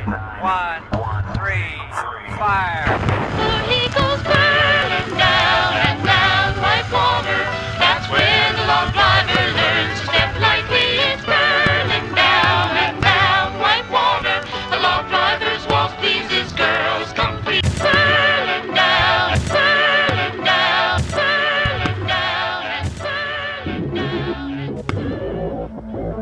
1, 3, fire. He goes burning down and down like water. That's when the log driver learns to step lightly. It's burning down and down like water. The log driver's waltz pleases girls complete. Burning down, burning down, burning down, and burning down.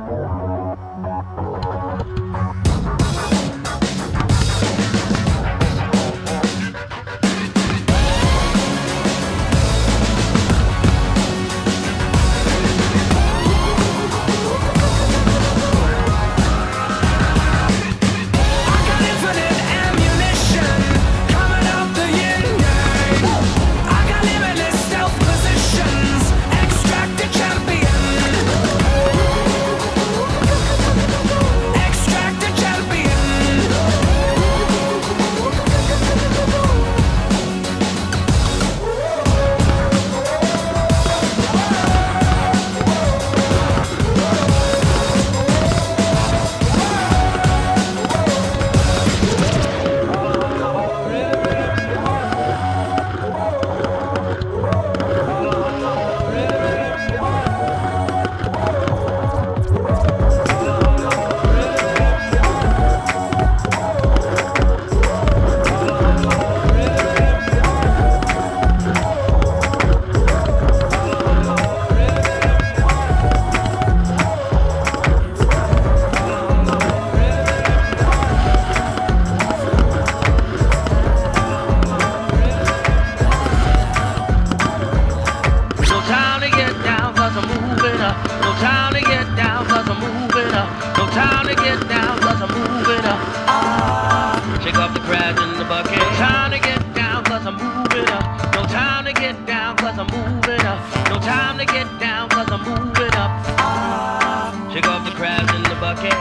No time to get down, cause I'm moving up. No time to get down, cause I'm moving up. Ah, shake off the crabs in the bucket. No time to get down, cause I'm moving up. No time to get down, cause I'm moving up. No time to get down, cause I'm moving up. Ah, shake off the crabs in the bucket.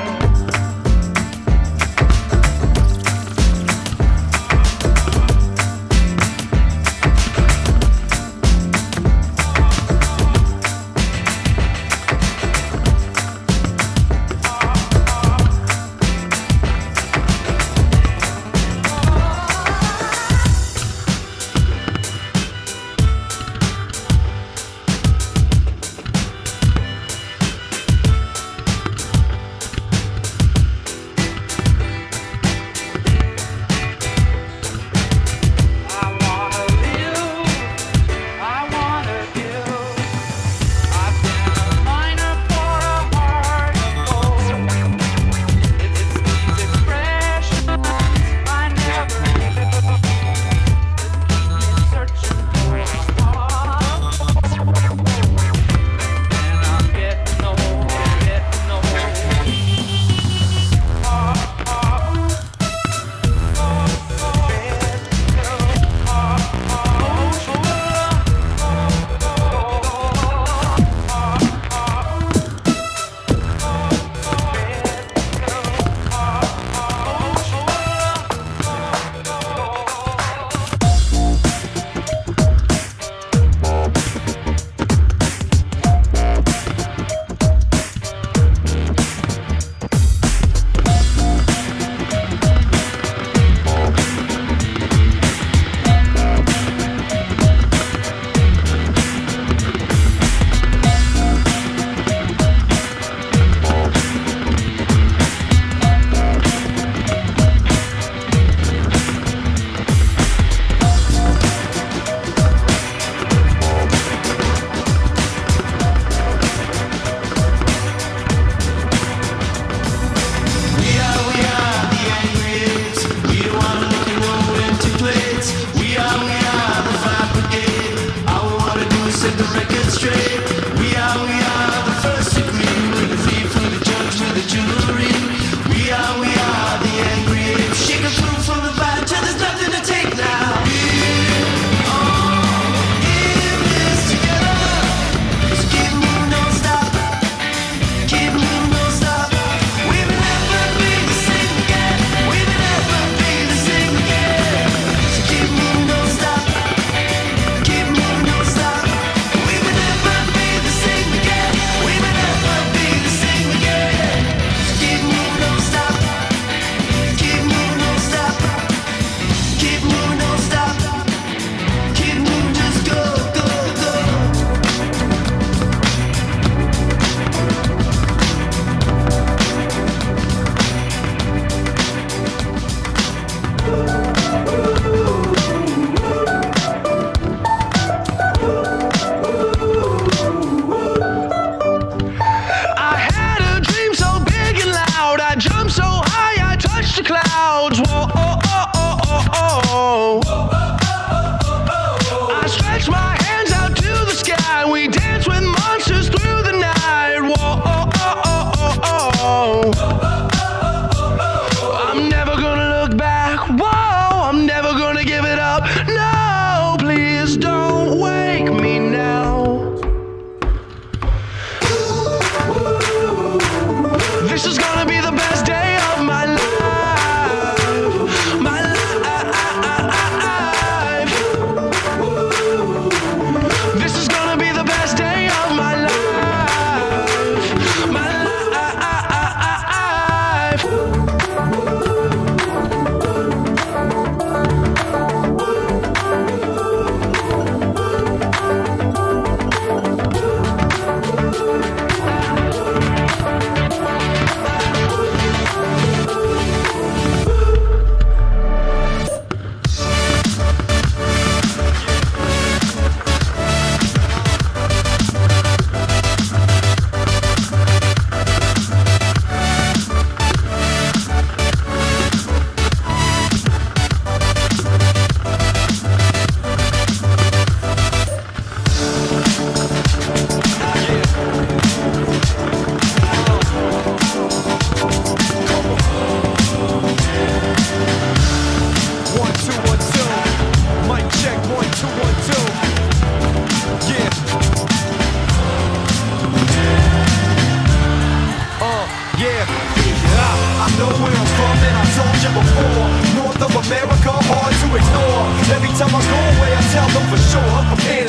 mentioned before. North of America, hard to ignore. Every time I go away, I tell them for sure I'm prepared